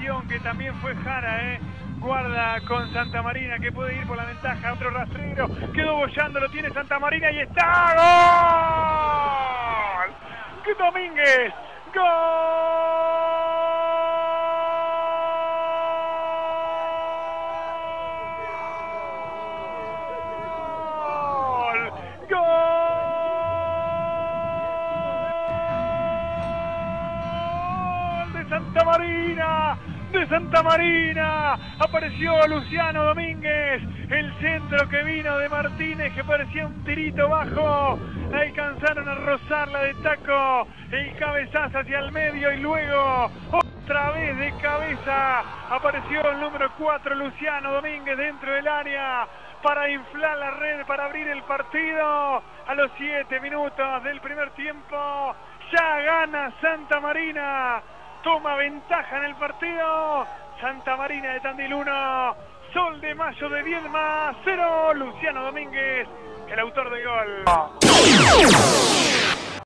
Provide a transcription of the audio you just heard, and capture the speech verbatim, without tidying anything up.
atención que también fue Jara, eh. Guarda con Santa Marina que puede ir por la ventaja. Otro rastrero. Quedó bollando, lo tiene Santa Marina y está. ¡Gol! ¡Qué Domínguez! ¡Gol! Santa Marina, de Santa Marina, apareció Luciano Domínguez, el centro que vino de Martínez, que parecía un tirito bajo, alcanzaron a rozarla de taco, el cabezazo hacia el medio y luego otra vez de cabeza, apareció el número cuatro, Luciano Domínguez, dentro del área, para inflar la red, para abrir el partido, a los siete minutos del primer tiempo, ya gana Santa Marina. Toma ventaja en el partido. Santa Marina de Tandil uno, Sol de Mayo de Viedma cero. Luciano Domínguez, el autor del gol.